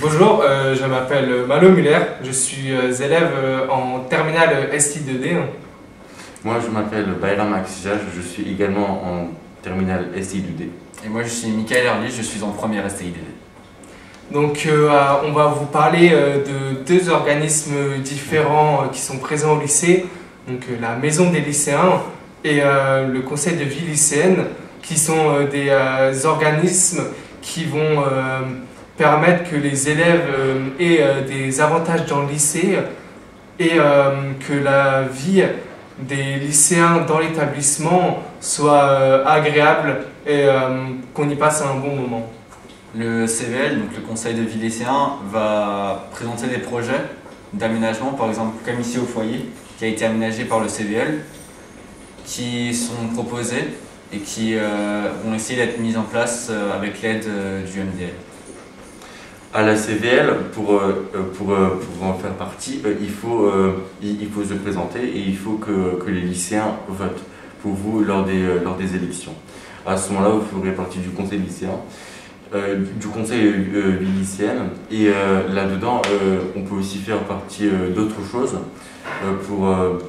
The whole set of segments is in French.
Bonjour, je m'appelle Malo Muller, je suis élève en terminale SI2D. Moi, je m'appelle Bayram Aksijaj, je suis également en terminale SI2D. Et moi, je suis Michael Herlich, je suis en première STIDD. Donc, on va vous parler de deux organismes différents qui sont présents au lycée, donc la Maison des lycéens et le Conseil de vie lycéenne, qui sont des organismes qui vont permettre que les élèves aient des avantages dans le lycée et que la vie des lycéens dans l'établissement soit agréable et qu'on y passe un bon moment. Le CVL, donc le Conseil de vie lycéen, va présenter des projets d'aménagement, par exemple comme ici au foyer, qui a été aménagé par le CVL, qui sont proposés et qui vont essayer d'être mis en place avec l'aide du MDL. À la CVL, pour en faire partie, il faut se présenter et il faut que les lycéens votent pour vous lors des élections. À ce moment-là, vous ferez partie du conseil lycéen, du conseil lycéenne, et là-dedans, on peut aussi faire partie d'autres choses pour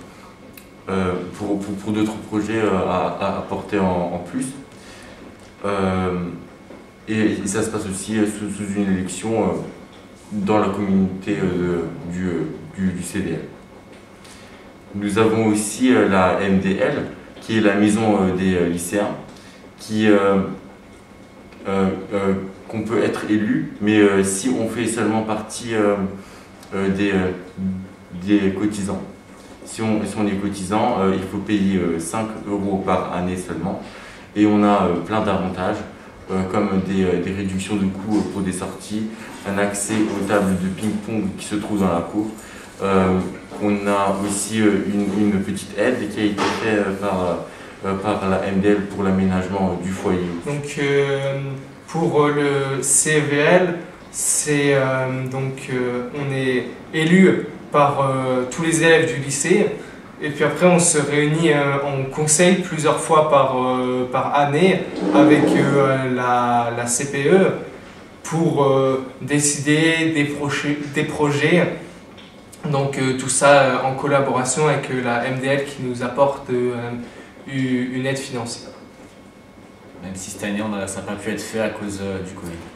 d'autres projets à apporter en plus. Et ça se passe aussi sous une élection dans la communauté du CVL. Nous avons aussi la MDL, qui est la maison des lycéens, qu'on peut être élu, mais si on fait seulement partie des cotisants. Si on est cotisant, il faut payer 5 € par année seulement, et on a plein d'avantages. Comme des réductions de coûts pour des sorties, un accès aux tables de ping-pong qui se trouvent dans la cour. On a aussi une petite aide qui a été faite par la MDL pour l'aménagement du foyer. Donc pour le CVL, on est élu par tous les élèves du lycée. Et puis après, on se réunit en conseil plusieurs fois par année avec la CPE pour décider des projets. Donc tout ça en collaboration avec la MDL qui nous apporte une aide financière. Même si cette année, ça n'a pas pu être fait à cause du Covid.